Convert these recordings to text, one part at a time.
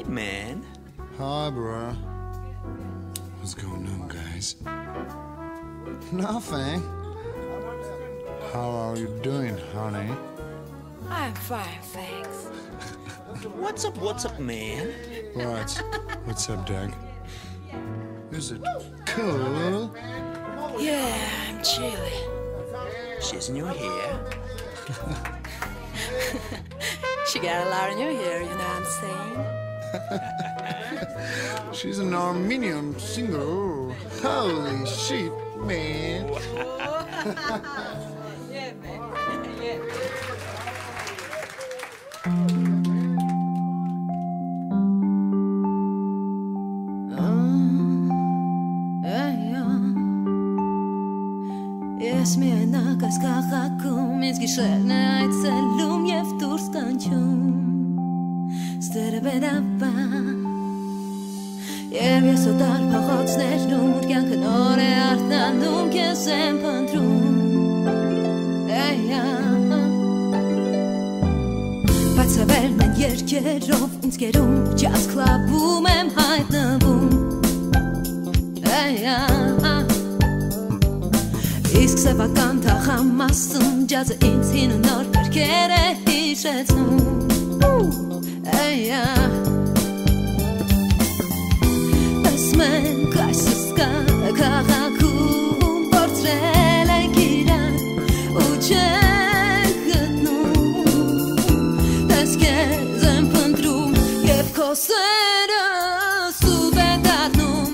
Hi, man. Hi, bro. What's going on, guys? Nothing. How are you doing, honey? I'm fine, thanks. What's up, man? What? What's up, Doug? Is it cool? Yeah, I'm chilly. She's in your hair. She got a lot in your hair, you know what I'm saying? She's an Armenian singer. Holy shit, man. Yeah, man. Yeah. Ես միայնակ այս քաղաքում ինձ գիշերն է այցելում և դուրս կանչում ստերը բերապա և ես օտար փողոցներում ուր կյանքը նոր է արտանում քեզ եմ փնտրում բացավերն են երկերով ինձ կերում ջազ քլաբում եմ հայտնվում Իսկ սևական թախամասում ջազը ինձ հին ու նոր կրքեր է հիշեցնում Պես մենք այս սկա քաղաքում պորտրել ենք իրան ու չենք գտնում Պես կեզ եմ փնտրում և քո սերը սուտ է դառնում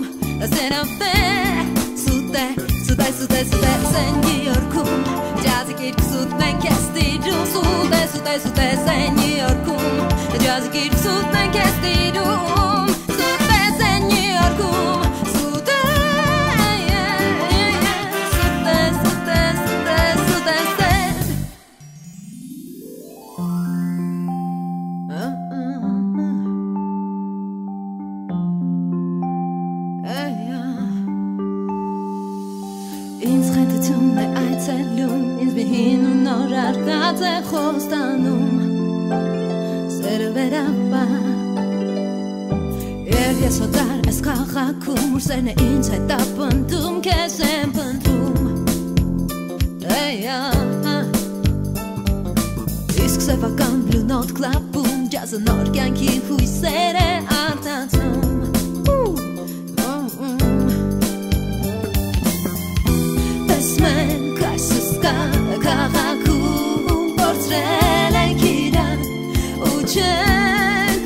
Սերը Սեն Նյու Յորքում ջազի գիրք սուտ ենք ես տիրում Սուտ է Սեն Նյու Յորքում ջազի գիրք սուտ ենք ես տիրում Սուտ է Սեն Նյու Յորքում Սուտ է Ինձ խենթություն է այցելում, ինձ մի հին ու նոր արկած է խոստանում Սերը վերապա Եվ ես օտար ես քաղաքում, ուր սերն է ինձ հետ ապնդում, քեզ եմ փնտրում Իսկ սևական Blue Note Club-ում, ջազը նոր կյանքի հույսեր է արտացնում Մենք այս սկա քաղաքում պորտրել ենք իրան ու չենք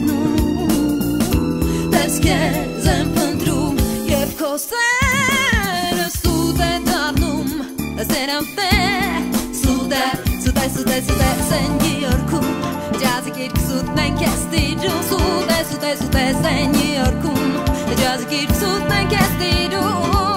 գտնում Պես կեզ եմ փնտրում և քո սերը սուտ է դառնում Սեն Նյու Յորքում ջազի գիրք սուտն ենք ես տիրում Սուտ է Սեն Նյու Յորքում ջազի գիրք սուտն ենք ես տիրում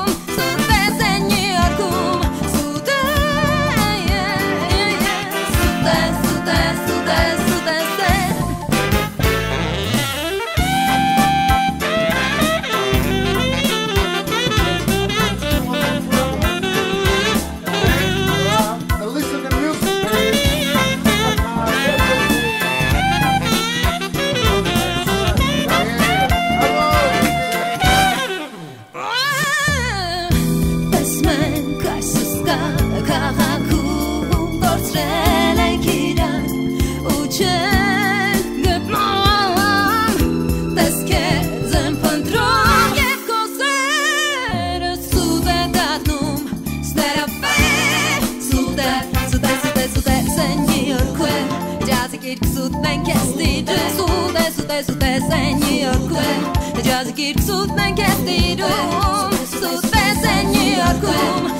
Սուտ է Սեն Նյու Յորքում ջազի գիրք սուտն ենք ես տիրում Սուտ է Սեն Նյու Յորքում